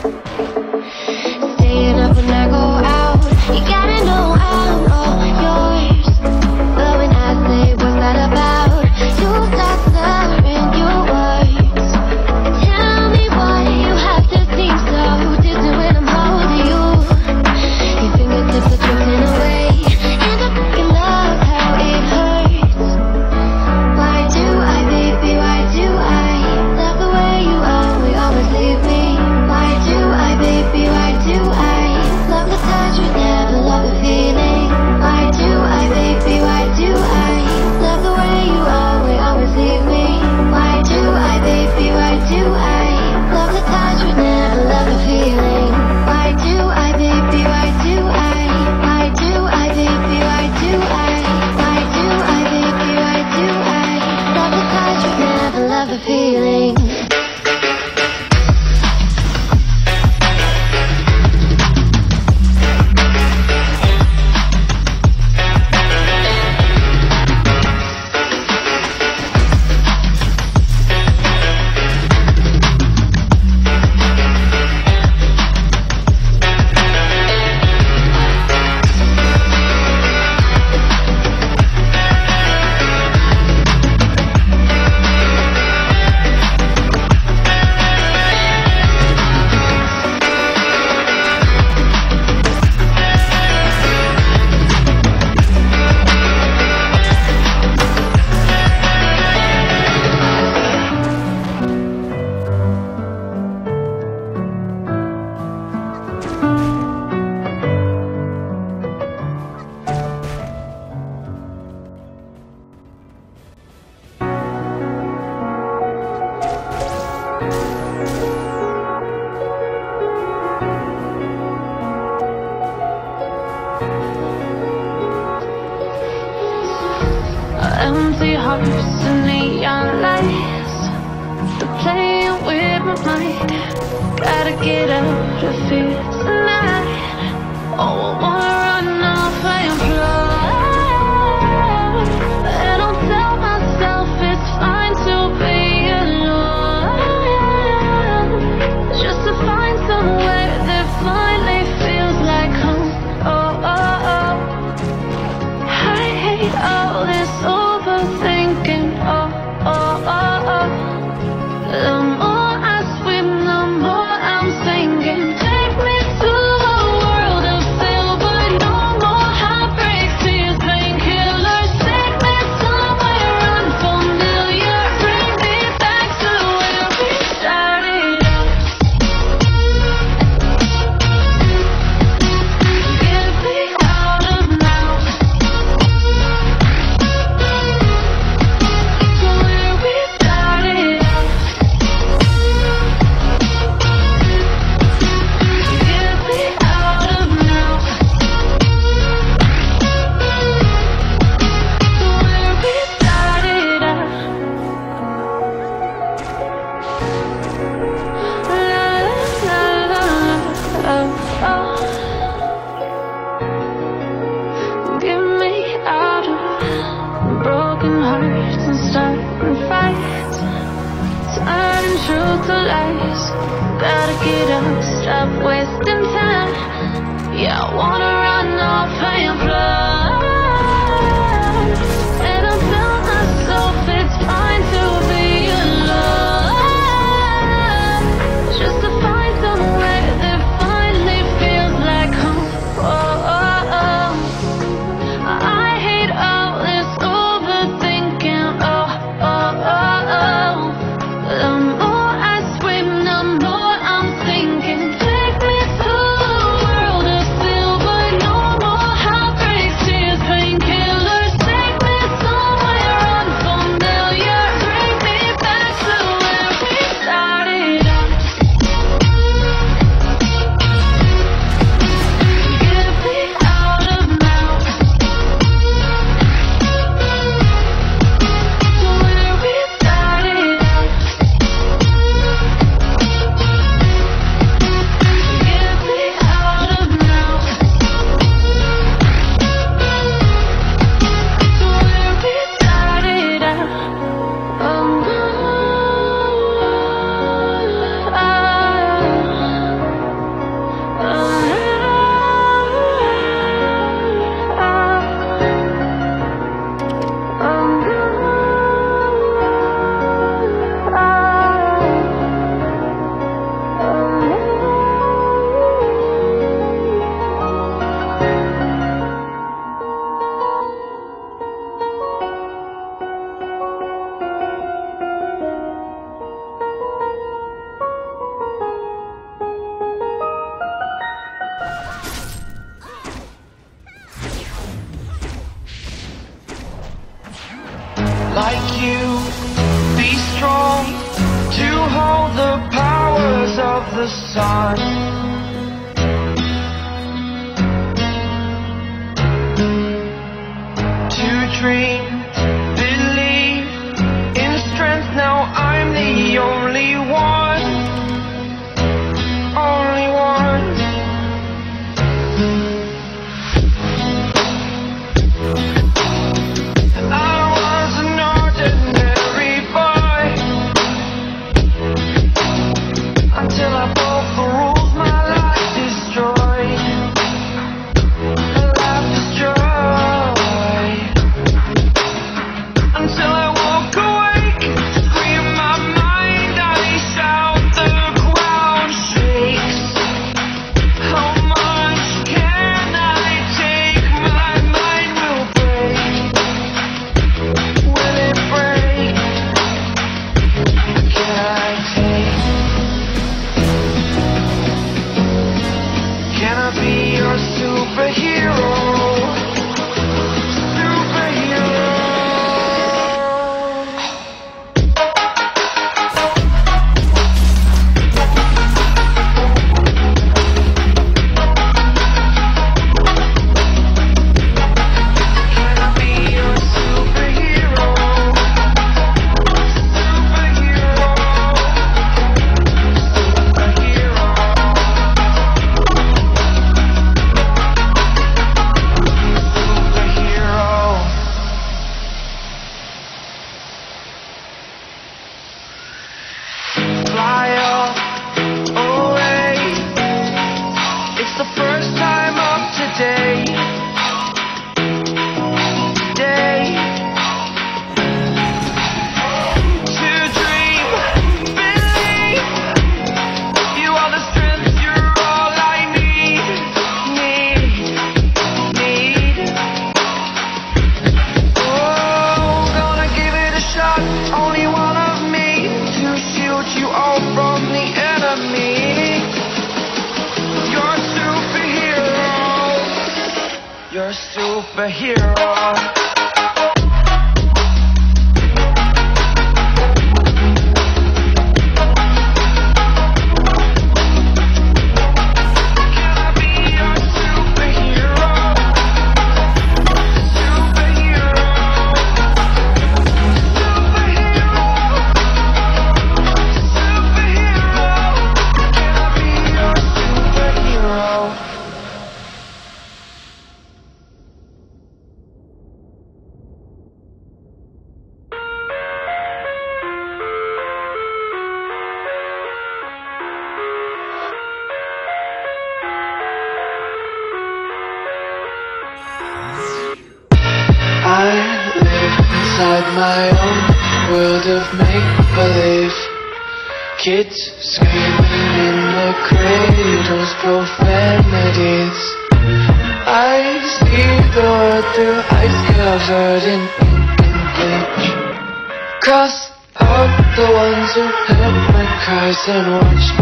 Staying up when I go out, you gotta know I'm all yours. But when I say what's that about, you start slurring your words. Tell me why you have to seem so distant when I'm holding you. Your fingertips are drifting away, and I fucking love how it hurts. Why do I, baby, why do I love the way you always leave me? Why do I, baby, why do I love the touch but never love the feeling? Why do I, baby, why do I love the way you always leave me? Why do I, baby, why do I love the touch but never love the feeling? Why do I, baby, why do I? Why do I, baby, why do I? Why do I, baby, why do I love the touch but never love the feeling? Empty hearts and neon lights, they're playing with my mind. Gotta get out of here tonight. Oh, I wanna run off and fly, and I'll tell myself it's fine to be alone, just to find somewhere that finally feels like home. Oh, oh, oh. I hate all this overthinking, oh, oh, oh, oh. The more I swim, the more I'm sinking. Take me to a world of silver, no more heartbreaks, tears, painkillers. Take me somewhere unfamiliar, bring me back to where we started out. Get me out of now. Where we started out. Get me out of now. Where we started out. La la la, oh oh. Get me out of broken hearts and starting fights, turning truth to lies. Gotta get up, stop wasting time. Yeah, I wanna run off and fly, and I'll tell myself it's fine to be alone, just to find somewhere that finally feels like home. Oh, oh, oh. I hate all this overthinking, oh, oh, oh, oh. The more I swim, the more I'm sinking. Take me to a world of silver, like you, be strong to hold the powers of the sun. To dream, believe in strength, now I'm the only one, only one. I was an ordinary boy until I broke the rules, my life destroyed, my life destroyed. Until I walk awake, scream my mind, I shout, the ground shakes. How much can I take? My mind will break. Will it break? Can I take? Can I be your superhero? Superhero. Can I be your superhero? Superhero. Superhero. Fly up away. It's the first time of today. To dream, believe. You are the strength, you're all I need. Oh, gonna give it a shot. Only one of me to shield you all from the enemy. You're a superhero. You're a superhero. Can I be your superhero? Superhero. Superhero. Superhero. Can I be your superhero? I live inside my own world of make-believe. Kids screaming in the cradles, profanities. I see the world through ice covered in ink and bleach. Cross out the ones who heard my cries and watched